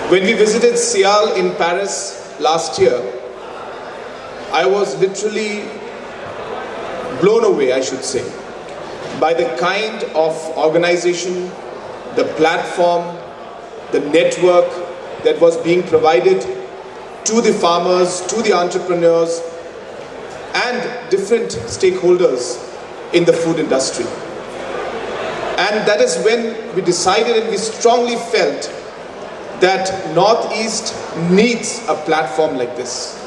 When we visited Sial in Paris last year, I was literally blown away, I should say, by the kind of organization, the platform, the network that was being provided to the farmers, to the entrepreneurs, and different stakeholders in the food industry. And that is when we decided and we strongly felt that Northeast needs a platform like this.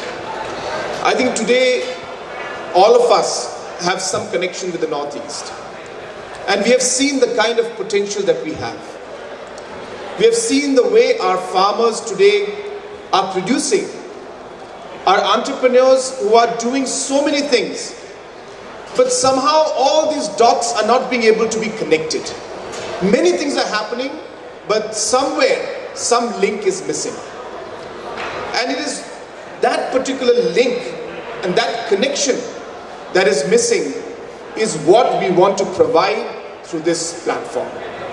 I think today all of us have some connection with the Northeast. And we have seen the kind of potential that we have. We have seen the way our farmers today are producing, our entrepreneurs who are doing so many things, but somehow all these dots are not being able to be connected. Many things are happening, but somewhere, some link is missing. And it is that particular link and that connection that is missing is what we want to provide through this platform.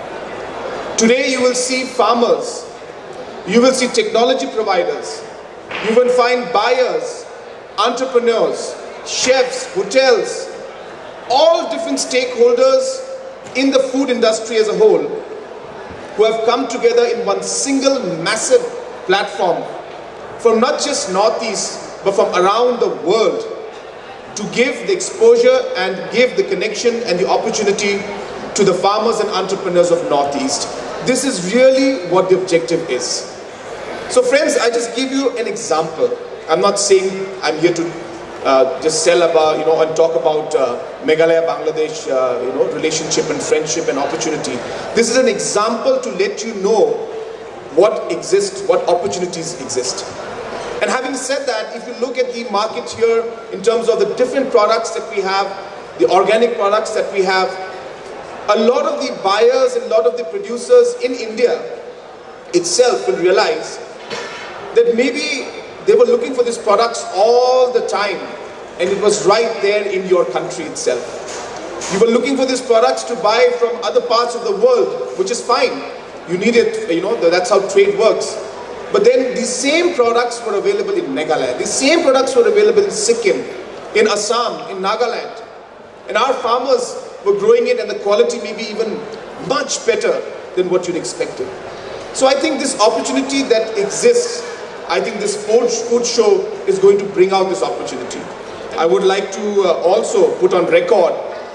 Today you will see farmers, you will see technology providers, you will find buyers, entrepreneurs, chefs, hotels, all different stakeholders in the food industry as a whole who have come together in one single massive platform from not just Northeast but from around the world to give the exposure and give the connection and the opportunity to the farmers and entrepreneurs of Northeast. This is really what the objective is. So friends, I just give you an example. I'm not saying I'm here to just sell about, and talk about Meghalaya-Bangladesh, relationship and friendship and opportunity. This is an example to let you know what exists, what opportunities exist. And having said that, if you look at the market here in terms of the different products that we have, the organic products that we have, a lot of the buyers and a lot of the producers in India itself will realize that maybe they were looking for these products all the time and it was right there in your country itself. You were looking for these products to buy from other parts of the world, which is fine. You need it, that's how trade works. But then the same products were available in Meghalaya. The same products were available in Sikkim, in Assam, in Nagaland. And our farmers were growing it and the quality may be even much better than what you'd expected. So I think this opportunity that exists, I think this food show is going to bring out this opportunity. I would like to also put on record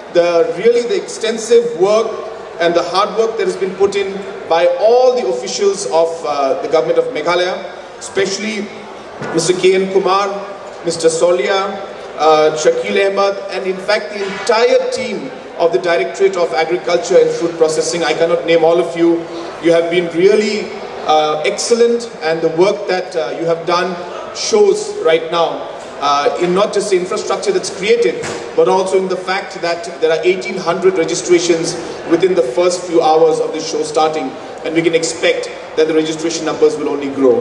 the extensive work and the hard work that has been put in by all the officials of the government of Meghalaya, especially Mr. K.N. Kumar, Mr. Solia, Shakil Ahmed, and in fact the entire team of the Directorate of Agriculture and Food Processing. I cannot name all of you. You have been really excellent, and the work that you have done shows right now in not just the infrastructure that's created, but also in the fact that there are 1,800 registrations within the first few hours of the show starting, and we can expect that the registration numbers will only grow.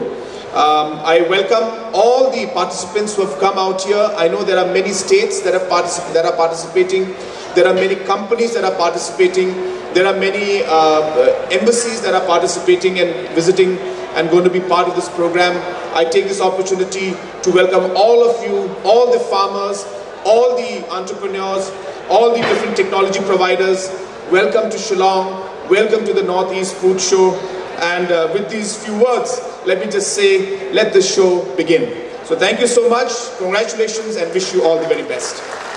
I welcome all the participants who have come out here. I know there are many states that are participating. There are many companies that are participating. There are many embassies that are participating and visiting and going to be part of this program. I take this opportunity to welcome all of you, all the farmers, all the entrepreneurs, all the different technology providers. Welcome to Shillong. Welcome to the Northeast Food Show. And with these few words, let me just say, let the show begin. So thank you so much. Congratulations and wish you all the very best.